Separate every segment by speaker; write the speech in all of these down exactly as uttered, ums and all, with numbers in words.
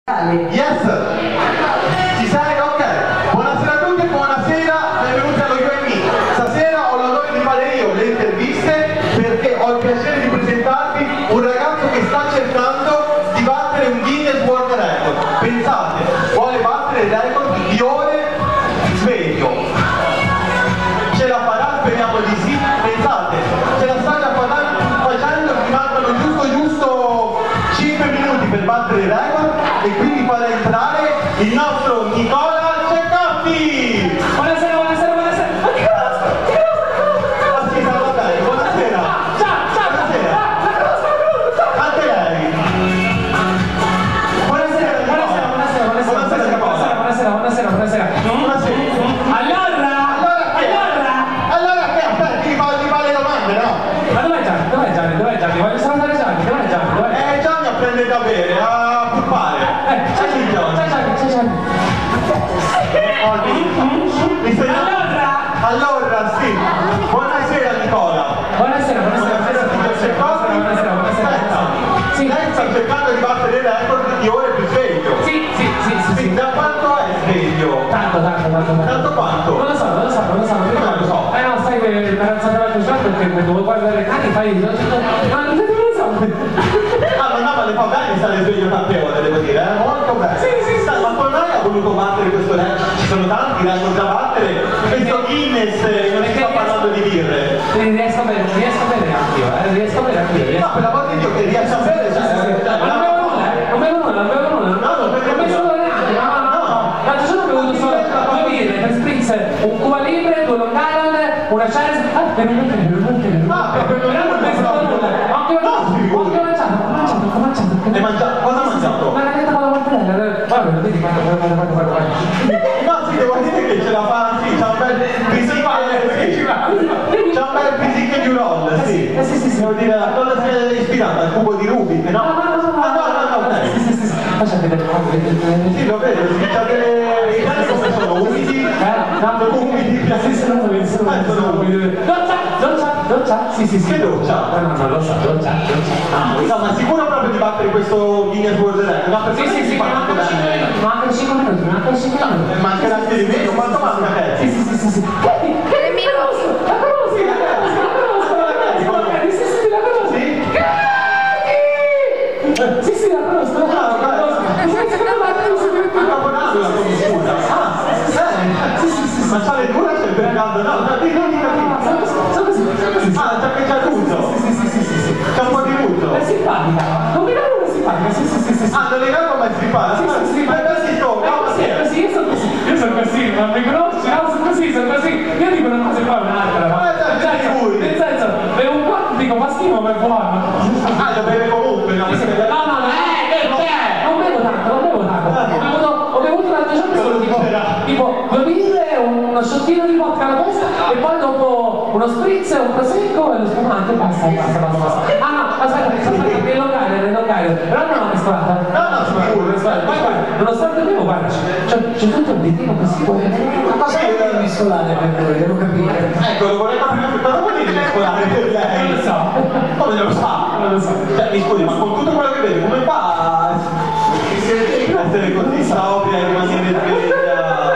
Speaker 1: Yes! Ci sei? Ok. Buonasera a tutti e buonasera, benvenuti allo You and Me. Stasera ho l'onore di fare io le interviste perché ho il piacere di presentarvi un ragazzo che sta cercando di battere un Guinness World Record. Pensate, vuole battere il record di ore sveglio. Ce la farà? Speriamo di sì. Pensate, ce la sta già facendo, mi mancano giusto giusto cinque minuti per battere il record e quindi farà entrare il nostro Nicola Ceccotti!
Speaker 2: Buonasera, buonasera, buonasera! Ma che cosa? Che cosa?
Speaker 1: Ah sì, va bene, buonasera!
Speaker 2: Ciao, ciao,
Speaker 1: buonasera!
Speaker 2: La cosa, la
Speaker 1: Anche lei! Buonasera,
Speaker 2: buonasera, buonasera, buonasera, buonasera, buonasera, buonasera, buonasera. Allora,
Speaker 1: allora che?
Speaker 2: allora,
Speaker 1: allora che? Aspetta, ti fa, ti fa le domande, no?
Speaker 2: ma dov'è Gianni? Dov'è Gianni? Dov'è Gianni? Voglio salutare Gianni, dov'è Gianni? Dov'è?
Speaker 1: Eh, Gianni a prendere da bere, a puppare.
Speaker 2: Eh, c'è Gianni, c'è Gianni, c'è Gianni.
Speaker 1: Mi stai...
Speaker 2: Allora!
Speaker 1: Allora, sì. Buonasera Nicola.
Speaker 2: Buonasera, buonasera,
Speaker 1: Buonasera, signor Ceccotti.
Speaker 2: buonasera, buonasera.
Speaker 1: Aspetta.
Speaker 2: Sì.
Speaker 1: Lei sta cercando di battere il record di ore più sveglio.
Speaker 2: Sì, sì, sì, sì, sì.
Speaker 1: Da quanto è sveglio?
Speaker 2: Tanto, tanto, tanto, tanto.
Speaker 1: Tanto quanto?
Speaker 2: Non lo so, non lo so, non lo so, non
Speaker 1: Non lo so.
Speaker 2: Eh no, sai che mi era alzata la giornata perché dove guardare le cani fai... No, non lo so.
Speaker 1: Ah, ma no, ma le fa bene stare sveglio tante ore, devo dire, eh? Molto bene.
Speaker 2: Sì, sì, sì.
Speaker 1: Ma come mai ha voluto battere questo record? Ci sono tanti record da battere. Questo Guinness eh, non si sta parlando di birre.
Speaker 2: Riesco a bere, riesco a bere anch'io, eh, riesco a bere anch'io.
Speaker 1: No, per l'amor di Dio che riesce a bere, cioè,
Speaker 2: Ma non bevo nulla, eh, non bevo nulla, non bevo nulla.
Speaker 1: No, non bevo
Speaker 2: Non bevo
Speaker 1: nulla.
Speaker 2: neanche, no, no, no. L'altro giorno ho bevuto solo due birre, tre spritz, un Cuba Libre, due Long Island, una Chelsea. Ah, per un per un per un.
Speaker 1: Ah, per un
Speaker 2: Però non penso a nulla. Anche ho mangiato, ho mangiato, ho mangiato.
Speaker 1: Hai mangiato? Cosa hai mangiato?
Speaker 2: Ma la vita con la mortadella. Guarda, lo vedi, guarda, guarda, guarda, guarda, guarda.
Speaker 1: No, sì, devo dire che ce la fa, sì, c'ha un bel fisico, sì. C'ha un bel fisico di roll, sì.
Speaker 2: Eh sì, sì, sì.
Speaker 1: Devo dire, a cosa si è ispirata? Al cubo di Rubik, no?
Speaker 2: No, no, no, no,
Speaker 1: Ah, no, no, no, ok.
Speaker 2: Sì, sì, sì, sì. Faccia vedere,
Speaker 1: Sì, lo vedo, sì, c'ha delle... I dati come sono? Umidi?
Speaker 2: Eh,
Speaker 1: Sono umidi?
Speaker 2: sì, sono umidi, sono
Speaker 1: Ah, sono umidi.
Speaker 2: Doccia, doccia, doccia. Sì, sì, sì.
Speaker 1: Che doccia?
Speaker 2: No, no, no, lo so, doccia, doccia.
Speaker 1: Ah, no, ma sicuro proprio di battere questo Guinness World Record? No, perché
Speaker 2: Sì, sì, sì,
Speaker 1: fa
Speaker 2: mi
Speaker 1: tanto
Speaker 2: mancano cinque
Speaker 1: bene.
Speaker 2: minuti, mancano cinque minuti, mancano cinque minuti.
Speaker 1: Eh, mancherà anche di meno, quanto manca a te?
Speaker 2: Sì, sì, sì, sì, sì. Katie, Katie, la conosco, la conosco, la conosco, la conosco, la conosco, la conosco, sì, sì, sì, la conosco.
Speaker 1: Sì?
Speaker 2: Katie! Sì, sì, la conosco, la conosco, la conosco. Mi sa che secondo me la conosco,
Speaker 1: A Capodanno l'ha conosciuta. Ah, eh? Sì, sì, sì. Ma c'ha le due c'è il periodo? No, no, di non di capire.
Speaker 2: sono così, sono così, sono così.
Speaker 1: Ah, c'ha che c'ha tutto.
Speaker 2: Sì, sì, sì, sì, sì.
Speaker 1: C'ha un po' di tutto.
Speaker 2: È simpatica, non mi dà una simpatica, sì, sì, sì, sì.
Speaker 1: Ah, non è vero come si fa?
Speaker 2: Sì, sì, sì,
Speaker 1: ma è così tu,
Speaker 2: è così, è così, io sono così, io sono così, ma mi conosci, no, sono così, sono così, io dico una cosa e poi un'altra, no?
Speaker 1: Ma dai,
Speaker 2: Nel senso, nel senso, bevo un po', dico, ma schifo, ma è buono.
Speaker 1: Ah, lo beve comunque, no?
Speaker 2: Sì, sì. No, no, no, eh, che te, non bevo tanto, non bevo tanto, ho bevuto, ho bevuto l'altro giorno solo tipo, tipo, due birre, uno sciottino di vodka alla testa e poi dopo uno spritz, un prosecco e lo spumante, basta, basta, basta, basta. Ah no, aspetta, aspetta, che è locale, è locale, però non l'ho mescolata.
Speaker 1: No, no, sicuro,
Speaker 2: Poi guarda, nonostante bevo, guarda, c'è, c'è tutto un ditino così,
Speaker 1: Ma cosa
Speaker 2: vuoi
Speaker 1: vuol dire
Speaker 2: mescolare per voi, devo capire.
Speaker 1: Ecco, lo vorrei capire più. Cosa vuol dire mescolare per lei?
Speaker 2: Non lo so.
Speaker 1: Come non lo sa?
Speaker 2: Non lo so.
Speaker 1: Cioè, mi scusi, ma con tutto quello che vede, come fa a essere così sobria e rimanere sveglia?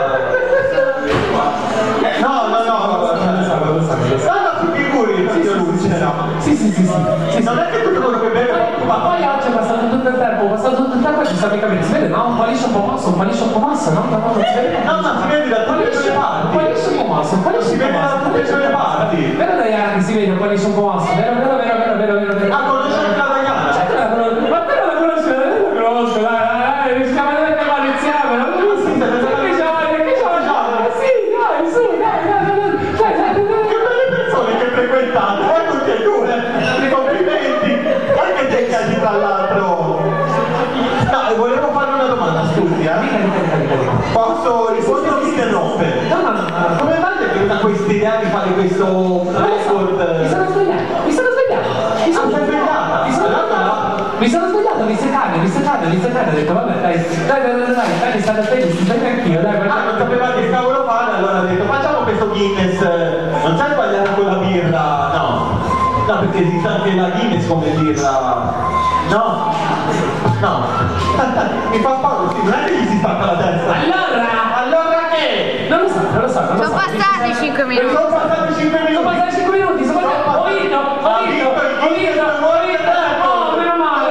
Speaker 1: Eh, no, no, no, no,
Speaker 2: Non lo so, non lo so, non lo so.
Speaker 1: no, no, si figuri, zio Luce, no.
Speaker 2: Sì, sì, sì, sì.
Speaker 1: Sì, non è che tutto quello che beve
Speaker 2: Ma poi oggi è passato tutto il tempo, ho passato tutto il tempo e ci sta mica si vede, no? Un po' liscio, un po' mosso, un po' liscio, un po' mosso, no? No, no, non si vede.
Speaker 1: No, no, si vede da tutte le
Speaker 2: Un po'
Speaker 1: parti.
Speaker 2: liscio, un po' mosso, un po' liscio,
Speaker 1: Si
Speaker 2: un po'
Speaker 1: vede da
Speaker 2: mosso.
Speaker 1: tutte le parti.
Speaker 2: Vero dai anni si vede un po' liscio, un po' mosso, vero, vero, vero, vero, vero, vero, vero.
Speaker 1: Ah, conosce il Cavagnana?
Speaker 2: Cioè, te la conosco, ma te la conosci, io la conosco, dai, dai, dai, rischiamo di mettere insieme, non lo so. Che giovane, che giovane, sì, dai, su, dai, dai, dai, dai, dai, dai.
Speaker 1: Che belle persone che frequentate, eh, tutti e due, i complimenti, anche te che hai tra l'altro. No, e volevo fare una domanda, scusi, eh? Posso rispondere o mi interrompe?
Speaker 2: No, no, no, no.
Speaker 1: Come mai è venuta questa idea di fare questo record?
Speaker 2: Mi sono svegliato, mi sono svegliato, mi sono
Speaker 1: Ah, sei svegliata?
Speaker 2: mi sono svegliato, mi sono svegliato, mi seccato, mi seccato, mi seccato, ho detto vabbè dai, dai, dai, dai, dai, dai, state attenti, si sveglia anch'io, dai,
Speaker 1: Ah,
Speaker 2: guarda.
Speaker 1: non sapeva che cavolo fare, allora ha detto facciamo questo Guinness, non c'è sbagliato con la birra, no. No, perché esiste anche la Guinness come birra, no? No. Mi fa paura, sì, non è che gli si stacca la testa.
Speaker 2: Allora!
Speaker 1: Allora che?
Speaker 2: Non lo so, non lo so, non lo so.
Speaker 3: Sono passati cinque minuti.
Speaker 1: Sono passati cinque minuti.
Speaker 2: Sono passati cinque minuti, sono passati... Ho vinto, ho vinto, ho vinto, ho vinto! Oh, meno male!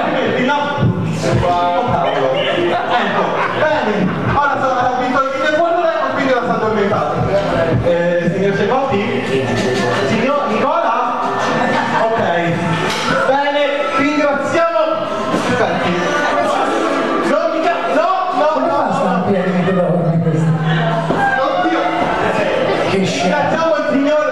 Speaker 1: Ecco, bene. Ora sono ha vinto il video buono e quindi ora sta addormentato. Eh, signor Cecotti? Signor Nicola? Ok. Bene, ringraziamo. Aspetti. Non mi ca... No, no,
Speaker 2: Come
Speaker 1: no,
Speaker 2: fa a stare in piedi che dormi questo?
Speaker 1: Oddio.
Speaker 2: Che scemo.
Speaker 1: Ringraziamo il signor